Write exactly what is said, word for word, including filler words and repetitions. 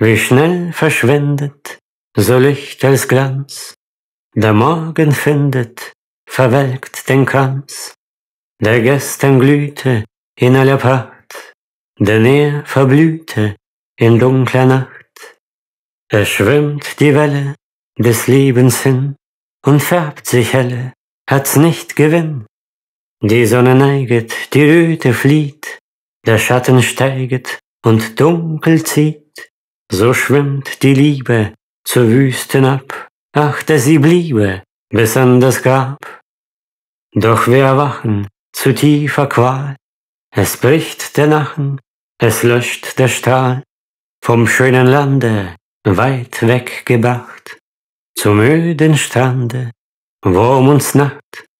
wie schnell verschwindet so Licht als Glanz. Der Morgen findet, verwelkt den Kranz, der gestern glühte in aller Pracht, denn er verblühte in dunkler Nacht. Es schwimmt die Welle des Lebens hin und färbt sich helle, hat's nicht Gewinn. Die Sonne neiget, die Röte flieht, der Schatten steiget und dunkel zieht. So schwimmt die Liebe zur Wüsten ab, ach, dass sie bliebe bis an das Grab. Doch wir erwachen zu tiefer Qual, es bricht der Nachen, es löscht der Strahl, vom schönen Lande weit weggebracht, zum öden Strande, wo um uns Nacht